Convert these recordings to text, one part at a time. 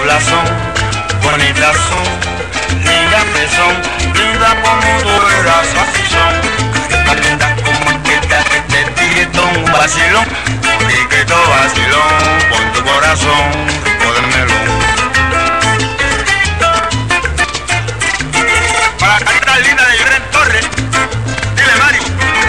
chulas son, bonitas son, lindas que son, lindas como tú eras, así son. Caritas lindas como aquella que te tiro un vacilón, y que todo vacilón por tu corazón, rico del melón. Para caritas lindas de Lloren Torres, dile Mario.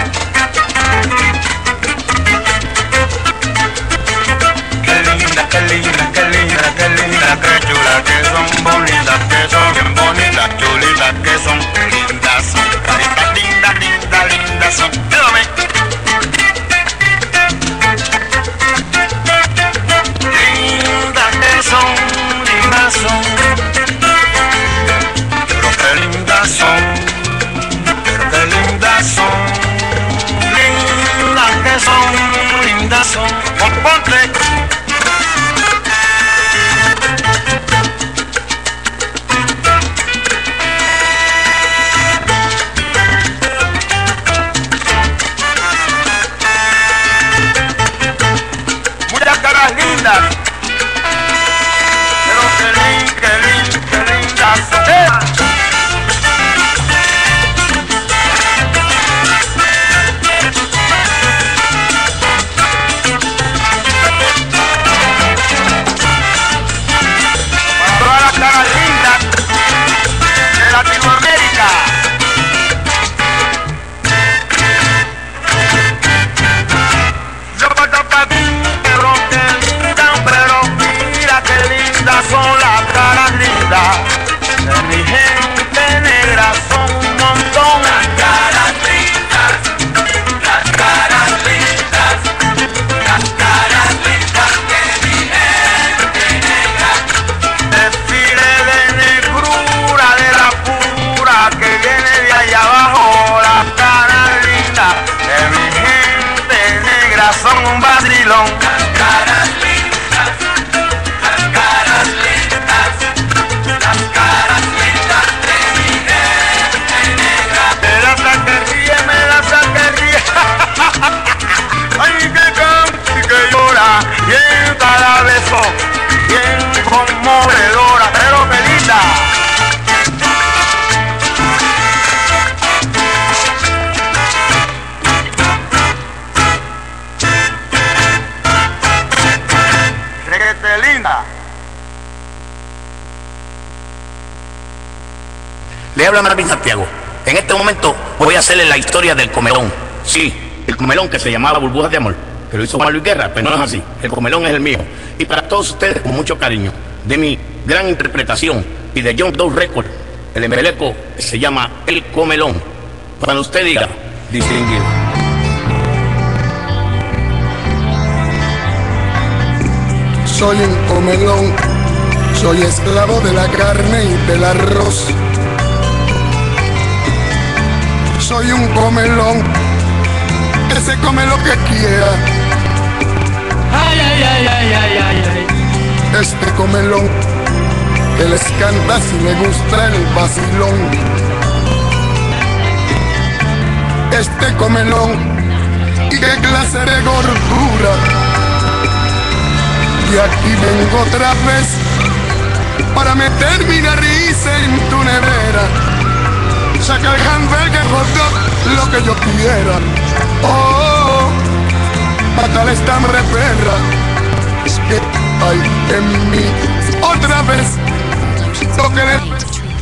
Qué linda, qué linda, qué linda, qué chula que son, bonitas que son, bien bonitas, chulitas que son, lindas son, caritas lindas, lindas, lindas son. Dígame. Lindas que son, lindas son, pero qué lindas son, pero qué lindas son, lindas que son, lindas son. Ponte. Pero qué lindas son. Para todas las caras lindas de Latinoamérica. Son las caras lindas de mi gente negra, son un montón. Las caras lindas, las caras lindas, las caras lindas de mi gente negra. Desfile de negrura, de la pura que viene de allá abajo. Las caras lindas de mi gente negra son un vacilón. Las caras lindas. Y en cada beso, bien conmovedora, pero qué linda. Reguete linda. Le habla Marvin Santiago. En este momento voy a hacerle la historia del comelón. Sí, el comelón que se llamaba Burbujas de Amor, que lo hizo Juan Luis Guerra, pero no es así. El comelón es el mío. Y para todos ustedes, con mucho cariño, de mi gran interpretación y de John Doe Record, el embeleco se llama El Comelón. Cuando usted diga, distinguido. Soy un comelón, soy esclavo de la carne y del arroz. Soy un comelón que se come lo que quiera. Ay, ay, ay, ay, ay, ay, ay. Este comelón que les canta si le gusta el vacilón. Este comelón, y qué clase de gordura. Y aquí vengo otra vez para meter mi nariz en tu nevera. Saca el hamburger, hot dog, lo que yo quiera. Oh, fatal esta perra. Es que hay en mí otra vez lo que le...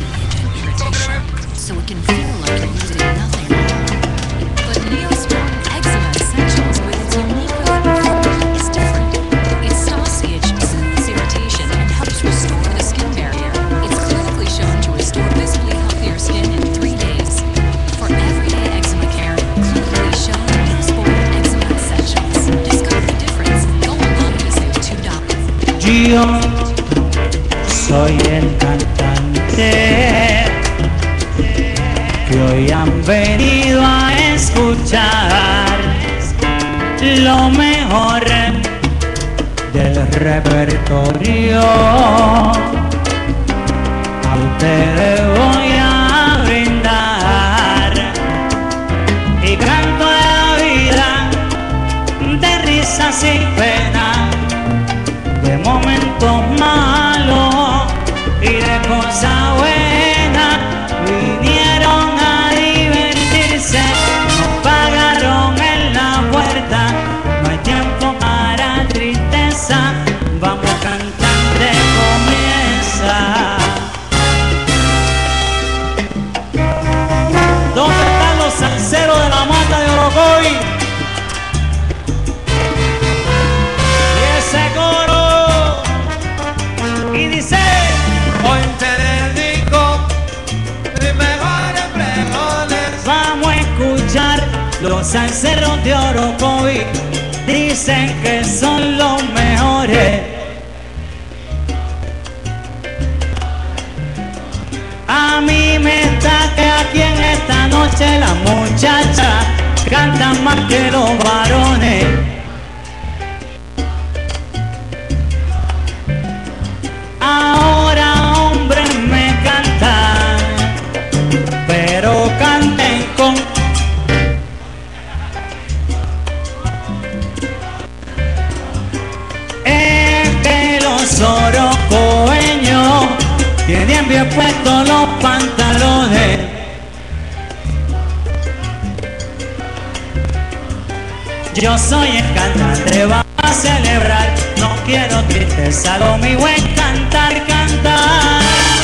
So it can feel like you're losing nothing. But Neosporin Eczema Essentials with its unique coating is different. It stops the itch, soothes irritation, and helps restore the skin barrier. It's clinically shown to restore visibly healthier skin in 3 days. For everyday eczema care, clinically shown Neosporin Eczema Essentials. Discover the difference. Go online to save $2. Yo soy el cantante que hoy han venido a escuchar lo mejor del repertorio. A ustedes voy a brindar y canto la vida de risas y penas, de momentos malos. Los salseros de Orocovi dicen que son los mejores. A mí me está que aquí en esta noche las muchachas cantan más que los varones. Ahora hombres me cantan, pero canten con... Es que los orocoeños tienen bien puestos los pantalones. Yo soy el cantante, vamos a celebrar. No quiero tristeza, lo mío es cantar, cantar.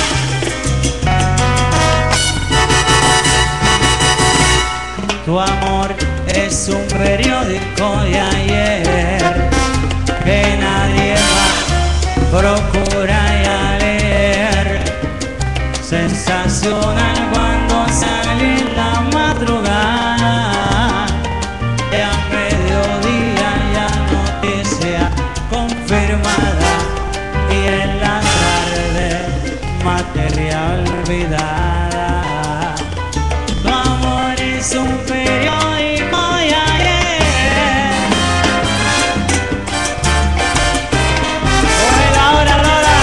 Tu amor es un periódico de ayer que nadie más procura ya leer. Sensacional cuando sale en la madrugada, y a mediodía ya noticia confirmada, y en la tarde materia olvidada. Tu amor es un periódico de ayer. Oye, Laura, Lola.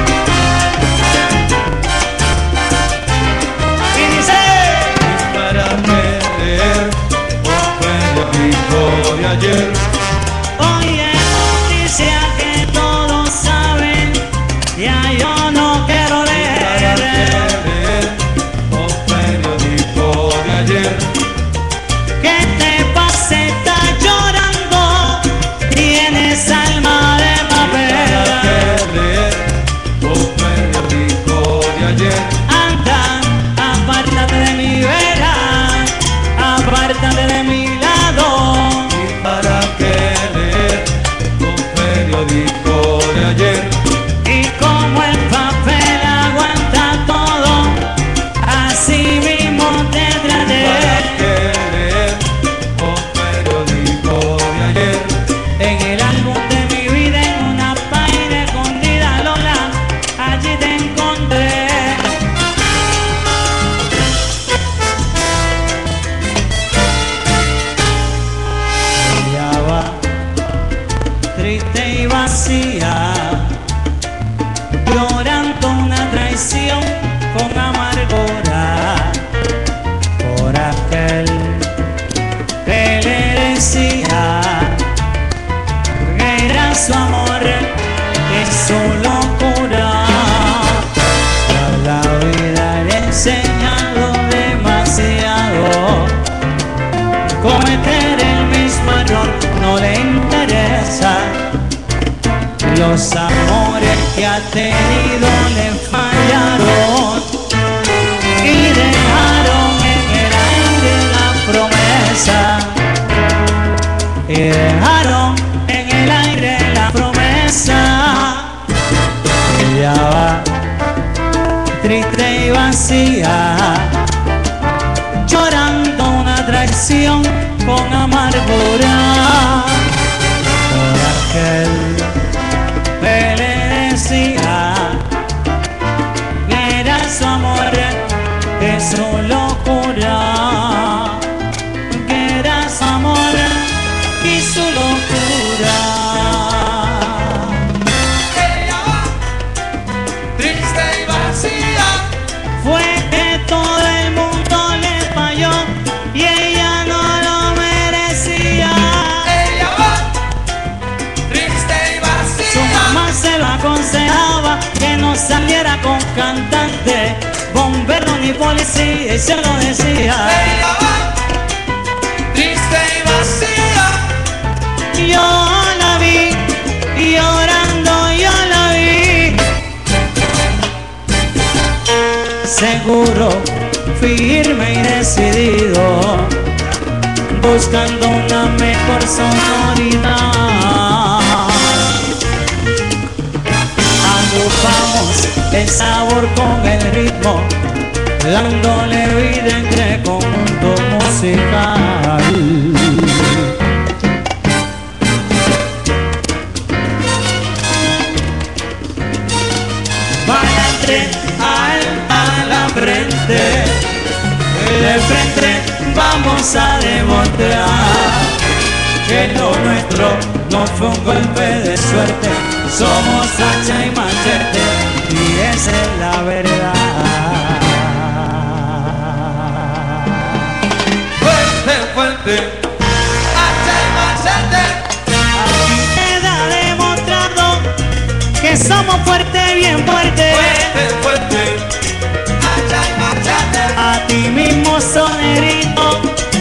Y dice: Para leer un periódico de ayer. oye, noticia que todos saben, ya yo no quiero leer. Un periódico de ayer. ¿Qué te pasa? Estás llorando, tienes alma de papel. Leer un periódico de ayer. Anda, apártate de mi vera, apártate de mi lado. ¿Y para qué leer un periódico de ayer? Y como el papel aguanta todo, así mismo te ¿Para traté. qué leer un periódico de ayer? En el álbum de mi vida, en una página escondida, Lola, allí te encontré. Ya va, triste y vacía, llorando una traición con amargura por aquel que le decía que era su amor y su locura. A la vida le he enseñado demasiado, cometer el mismo error no le interesa. Los amores que ha tenido le fallaron y dejaron en el aire la promesa. Y dejaron en el aire la promesa. Y ya va, triste y vacía, llorando una traición con amargura por aquel que le decía que era su amor, que su locura, que era su amor y su locura. Triste y vacía. Fue que todo el mundo le falló y ella no lo merecía. Ella va triste y vacía. Su mamá se lo aconsejaba que no saliera con cantante, bombero ni policía, y se lo decía. Ella va triste y vacía. Yo la vi llorando, yo la vi. Seguro, firme y decidido, buscando una mejor sonoridad. Agrupamos el sabor con el ritmo, dándole vida entre conjunto musical. Pa'lante, a la frente, de frente vamos a demostrar que lo nuestro no fue un golpe de suerte, somos hacha y machete y esa es la verdad. Fuerte, fuerte, hacha y machete. Aquí queda demostrado que somos fuertes, bien fuertes. Fuerte, fuerte, hacha y machete. A ti mismo sonerito,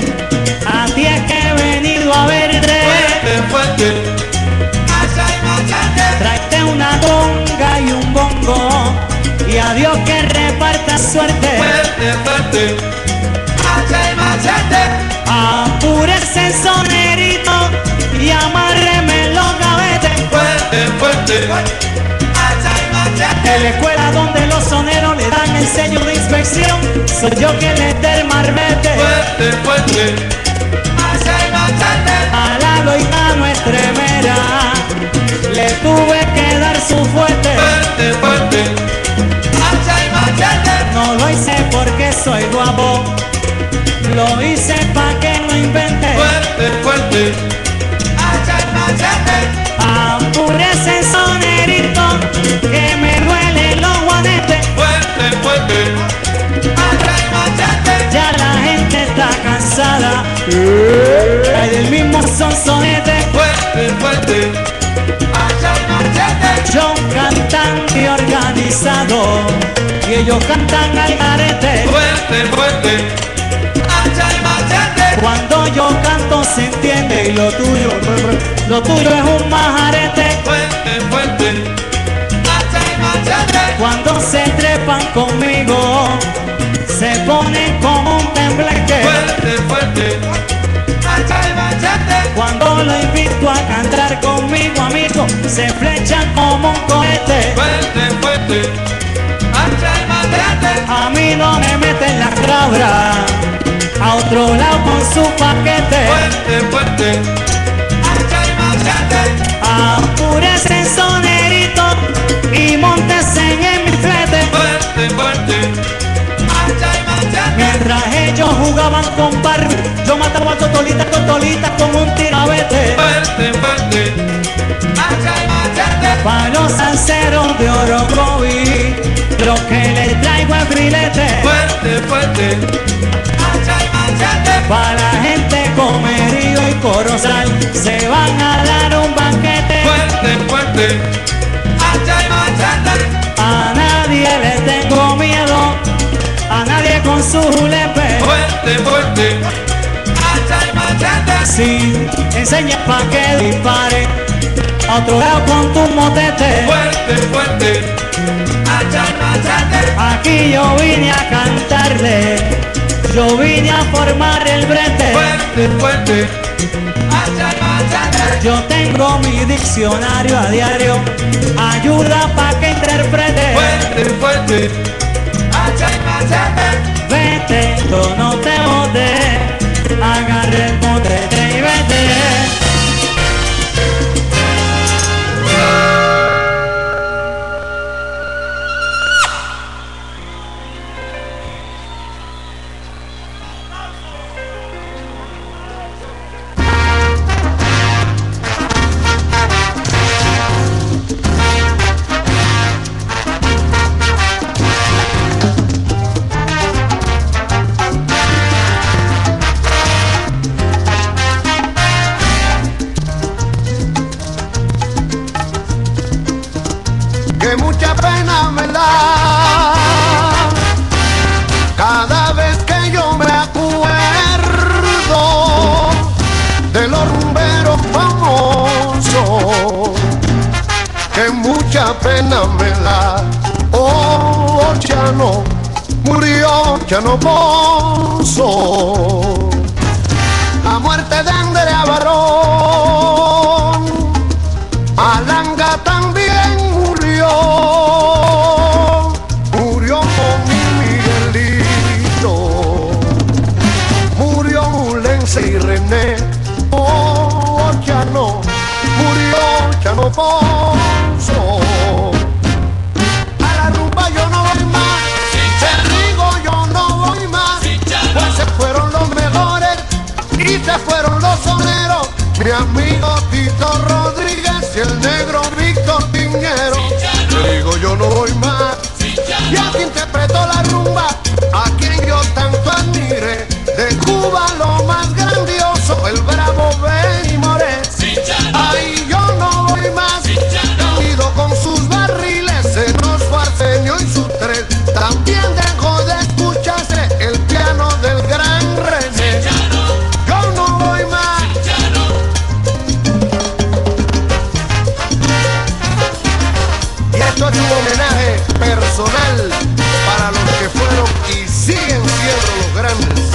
a ti es que he venido a verte. Fuerte, fuerte, hacha y machete. Tráete una conga y un bongo y a Dios que reparta suerte. Fuerte, fuerte, hacha y machete. Apúrese sonerito y amárreme los gavetes. Fuerte, fuerte, hacha y machete. En la escuela donde los soneros le dan el sello de inspección, soy yo que les dé el marbete. Fuerte, fuerte, hacha y machete. A la loita estremera le tuve que dar su fuerte. Fuerte, fuerte, hacha y machete. No lo hice porque soy guapo, lo hice pa' que no invente. Fuerte, fuerte, hacha y machete. Apúrese sonerito que me duelen los guanetes. Fuerte, fuerte, hacha y machete. Ya la gente está cansada hay del mismo sonsonete. Fuerte, fuerte, hacha y machete. Yo cantante organizado y ellos cantan al garete. Fuerte, fuerte, hacha y machete. Cuando yo canto se entiende y lo tuyo es un majarete. Fuerte, fuerte, hacha y machete. Cuando se trepan conmigo se ponen como un tembleque. Fuerte, fuerte, hacha y machete. Cuando lo invito a cantar conmigo, amigo, se flechan como un cohete. Fuerte, fuerte, hacha y machete. A mí no me meten la cabra, a otro lado con su paquete. Fuerte, fuerte, hacha y machete. Apúrese sonerito y montese en mi flete. Fuerte, fuerte, hacha y machete. Mientras ellos jugaban con Barbie, yo mataba a totolitas con un tirabete. Fuerte, fuerte, hacha y machete. Pa' los salseros de Orocovi, lo que les traigo es brilete. Fuerte, fuerte, hacha y machete. Pa' la gente Comerío y Corozal, se van a dar un banquete. Fuerte, fuerte, hacha y machete. A nadie le tengo miedo, a nadie con su julepe. Fuerte, fuerte, hacha y machete. Si enseñas pa' que dispare, a otro lado con tu motete. Fuerte, fuerte, hacha y machete. Aquí yo vine a cantarle, yo vine a formar el brete. Fuerte, fuerte, hacha y machete. Yo tengo mi diccionario a diario, ayuda pa' que interprete. Fuerte, fuerte, hacha y machete. Vete, yo no te bote, agarre el motete y vete. Que mucha pena me da cada vez que yo me acuerdo de los rumberos famosos. Que mucha pena me da, oh, Chano, murió Chano Pozo. La muerte de Andrea Barón, Alanga también murió con mi Miguelito. mi amigo Tito Rodríguez y el negro Víctor Piñero. Te digo yo no voy más. Y aquí interpretó la rumba a quien yo tanto admire. De Cuba lo más grandioso, el bravo Benny Moré. Ay, yo no voy más. Ido con sus barriles, se nos fue Arsenio y sus tres. También dejó de escucharse el piano del gran René. Yo no voy más. Y esto es un homenaje personal para los que fueron y siguen siendo los grandes.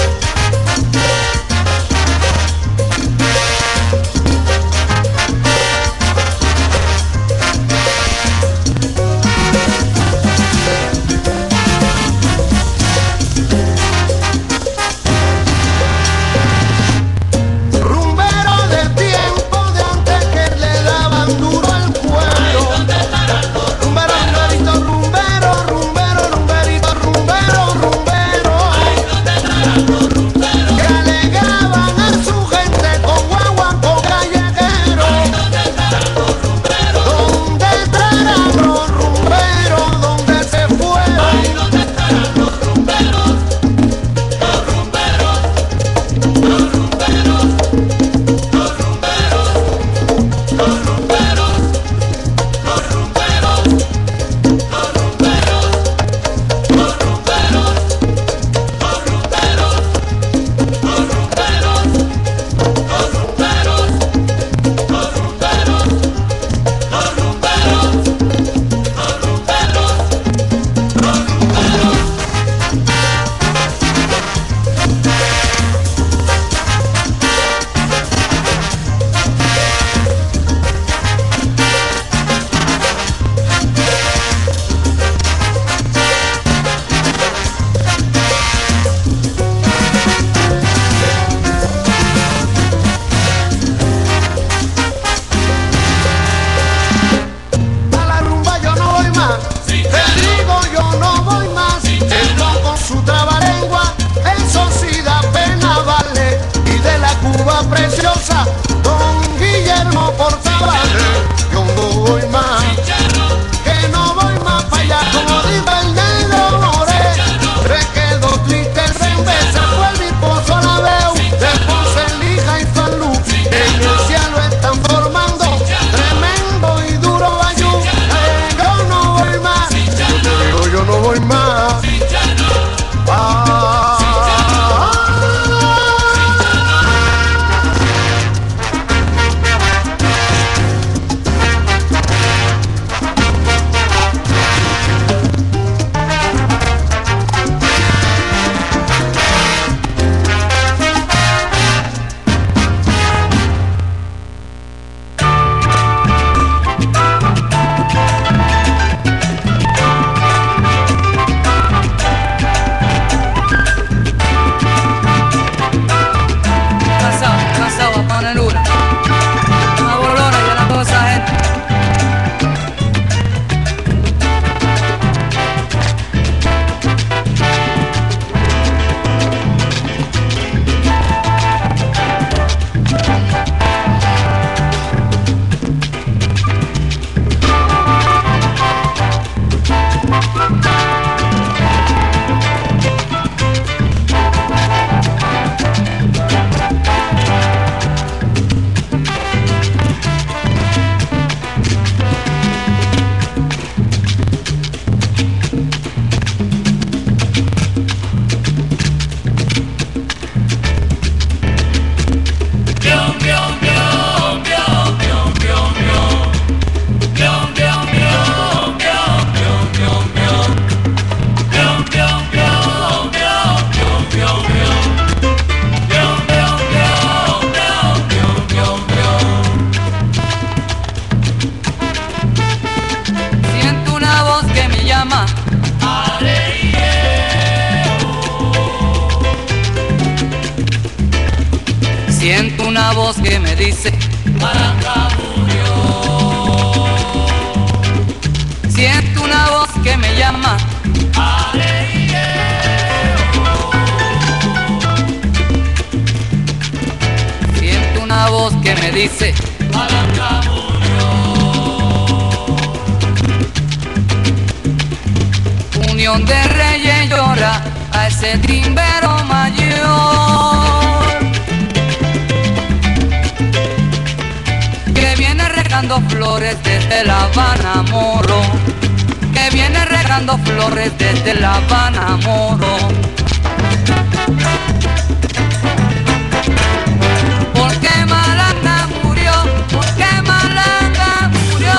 Siento una voz que me dice Barranca murió. Siento una voz que me llama Siento una voz que me dice Malanga murió. Unión de Reyes llora a ese timbero mayor que viene regando flores desde La Habana, Moro, que viene regando flores desde La Habana, Moro. ¿Por qué Malanga murió? ¿Por qué Malanga murió?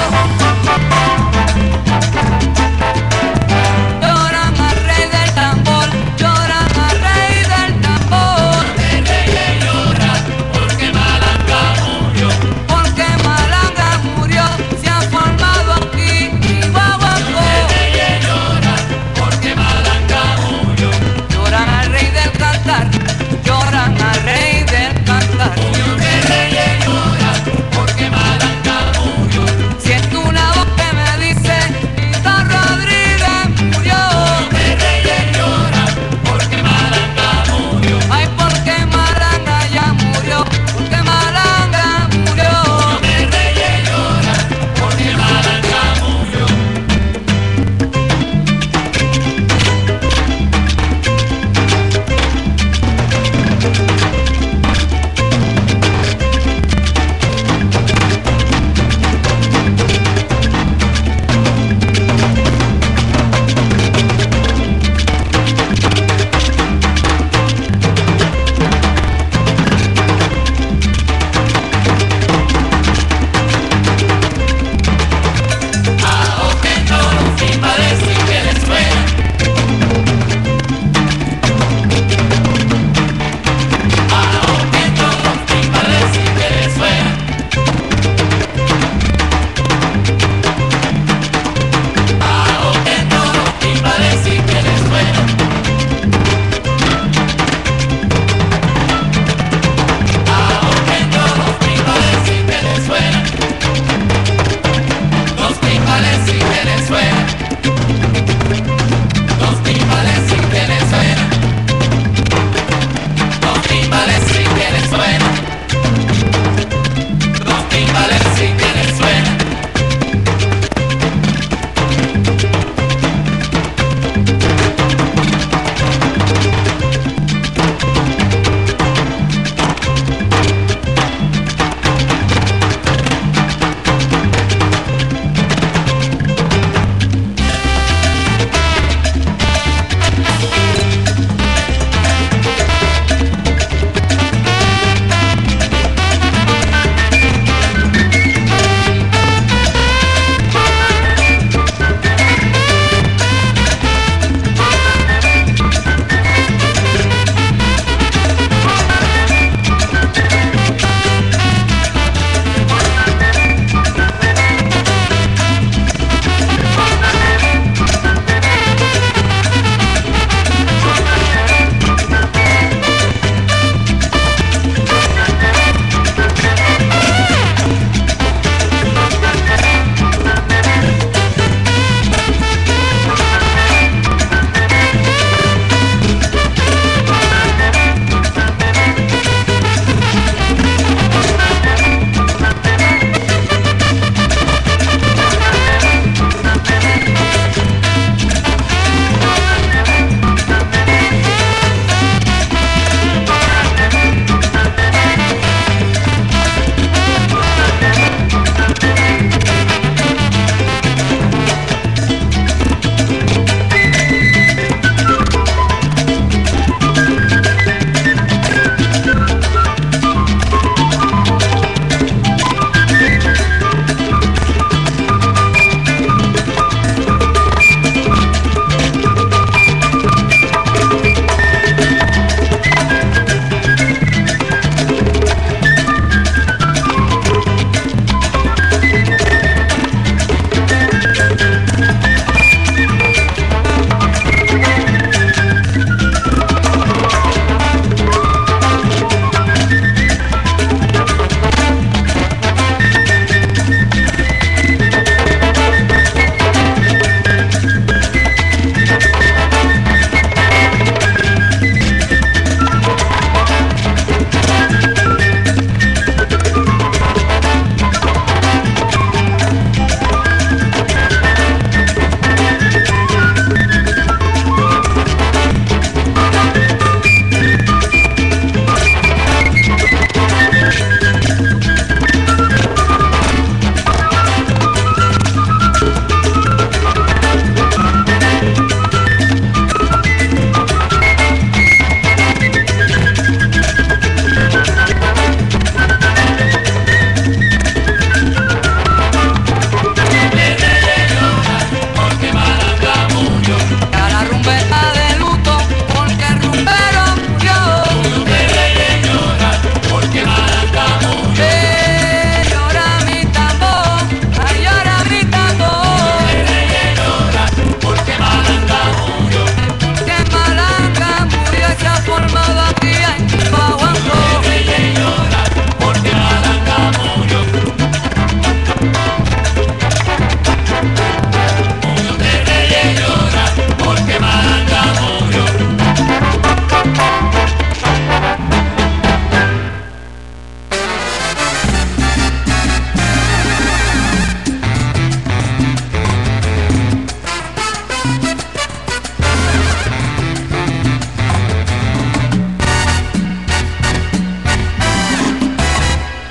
Lloran al rey del tambor, lloran al rey del tambor. El rey llora porque Malanga murió. Porque Malanga murió, se ha formado aquí Guaguancó. El rey llora porque Malanga murió. Lloran al rey del tambor.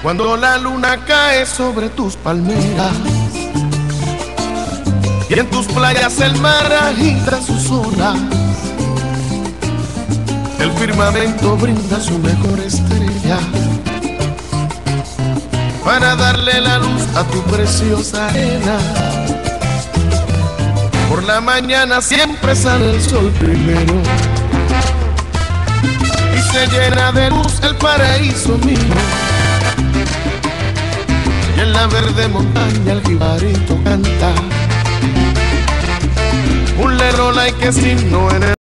Cuando la luna cae sobre tus palmeras y en tus playas el mar agita sus olas, el firmamento brinda su mejor estrella para darle la luz a tu preciosa arena. Por la mañana siempre sale el sol primero y se llena de luz el paraíso mío. Y en la verde montaña el jibarito canta un lerol hay que signo en el